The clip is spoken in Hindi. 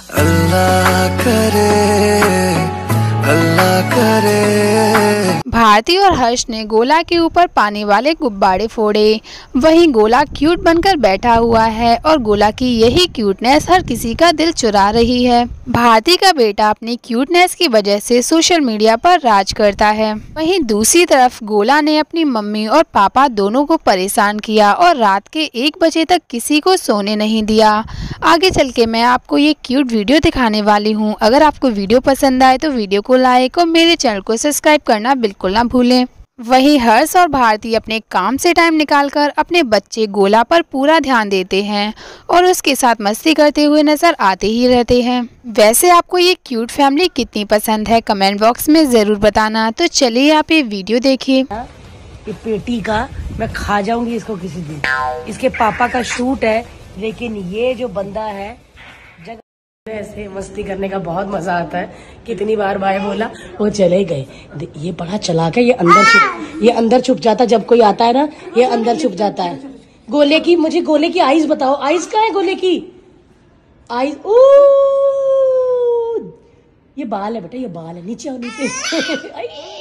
अल्लाह करे, अल्लाह करे। भारती और हर्ष ने गोला के ऊपर पानी वाले गुब्बारे फोड़े। वहीं गोला क्यूट बनकर बैठा हुआ है और गोला की यही क्यूटनेस हर किसी का दिल चुरा रही है। भारती का बेटा अपनी क्यूटनेस की वजह से सोशल मीडिया पर राज करता है। वहीं दूसरी तरफ गोला ने अपनी मम्मी और पापा दोनों को परेशान किया और रात के 1 बजे तक किसी को सोने नहीं दिया। आगे चल के मैं आपको ये क्यूट वीडियो दिखाने वाली हूँ। अगर आपको वीडियो पसंद आए तो वीडियो को लाइक और मेरे चैनल को सब्सक्राइब करना बिल्कुल ना भूलें। वहीं हर्ष और भारती अपने काम से टाइम निकालकर अपने बच्चे गोला पर पूरा ध्यान देते हैं और उसके साथ मस्ती करते हुए नजर आते ही रहते हैं। वैसे आपको ये क्यूट फैमिली कितनी पसंद है कमेंट बॉक्स में ज़रूर बताना। तो चलिए आप ये वीडियो देखिए। ये पेटी का मैं खा जाऊंगी इसको किसी दिन। इसके पापा का शूट है, लेकिन ये जो बंदा है ऐसे मस्ती करने का बहुत मजा आता है। कितनी बार बाय बोला, वो चले गए। ये बड़ा चालाक है, ये अंदर छुप जाता। जब कोई आता है ना, ये अंदर छुप जाता है। गोले की, मुझे गोले की आईज बताओ। आईज कहाँ है गोले की? आईज, ये बाल है बेटा, ये बाल है। नीचे आओ, नीचे।